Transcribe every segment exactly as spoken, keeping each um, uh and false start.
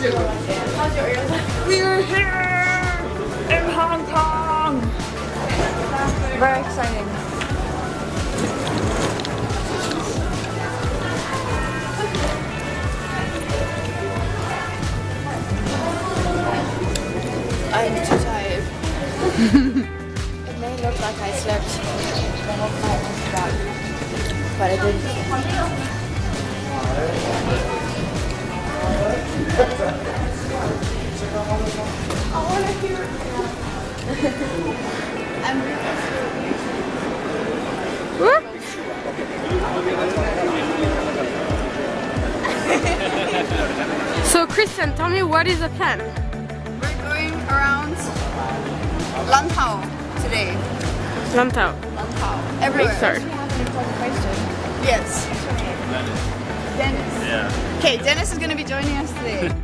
We're here in Hong Kong! Very exciting. I'm too tired. It may look like I slept the whole night on the bed, but I didn't. I want to hear it. I'm What? So Kristin, tell me, what is the plan? We're going around Lantau today. Lantau. Lantau. Everywhere. Sorry. We have an important question. Yes. Dennis. Dennis. Yeah. Okay, Dennis is going to be joining us today.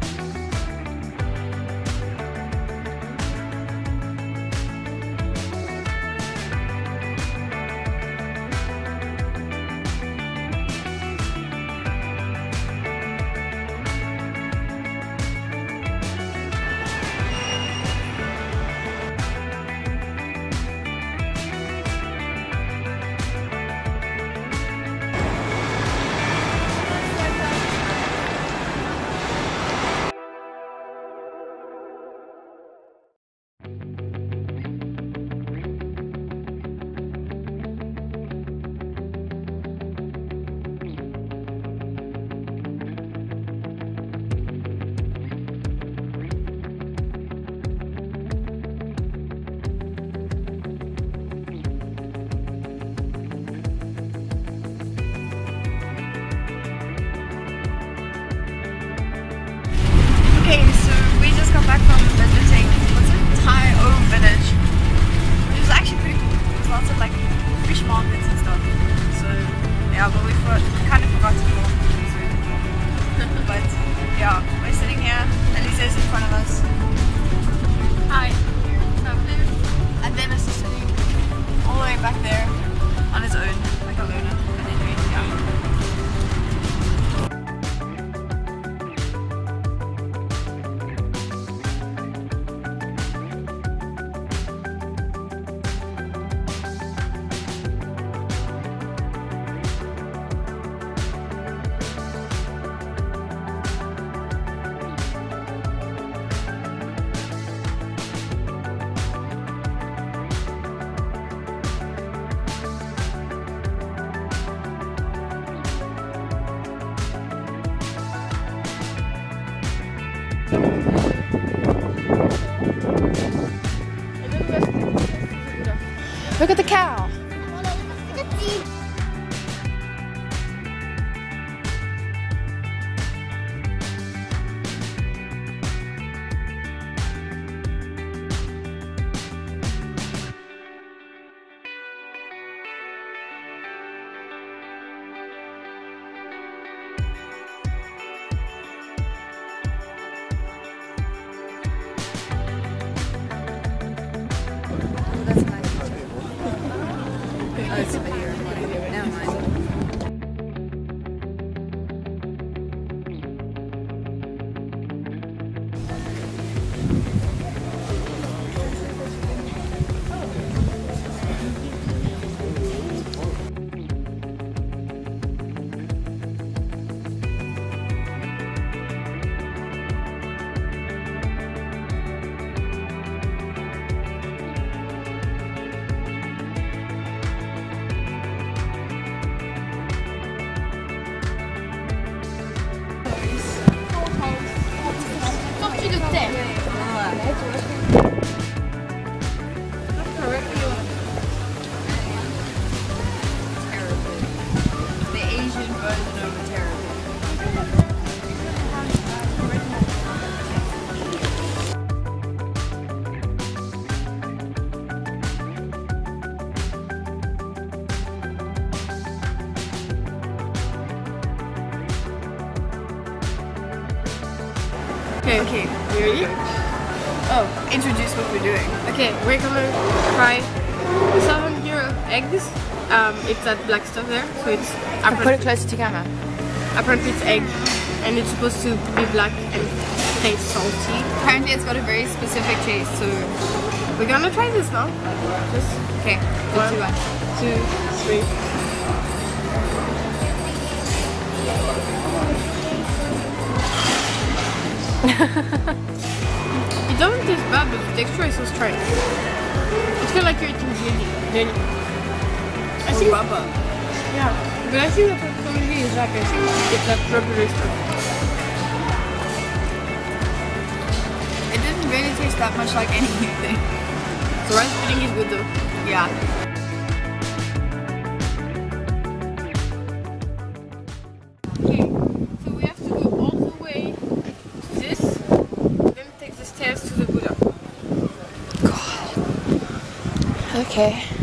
Okay, so we just got back from visiting, what's it? Thai O village, which is actually pretty cool. There's lots of like fish markets and stuff. So yeah, but we for, kind of forgot to film. But yeah, we're sitting here, and Lisa's in front of us. Hi. And Dennis is sitting all the way back there on his own, like a loner. But anyway, yeah. Look at the cow. Oh, it's a video. Never mind. Okay, okay, you ready? Oh, introduce what we're doing. Okay, we're gonna try seven euro eggs. Um, it's that black stuff there, so it's Put it closer to camera. apparently it's egg, and it's supposed to be black and tastes salty. Apparently it's got a very specific taste, so We're gonna try this now. Just okay. one, Two, one. two, three. It doesn't taste bad, but the texture is so strange. It's kind of like you're eating jelly. jelly. I think Rubber. Yeah, but I think that what probably is like I think it's that rubbery stuff. It didn't really taste that much like anything. The rice pudding is good though. Yeah. Okay, so we have to go all the way to this, then take the stairs to the Buddha. God. Okay.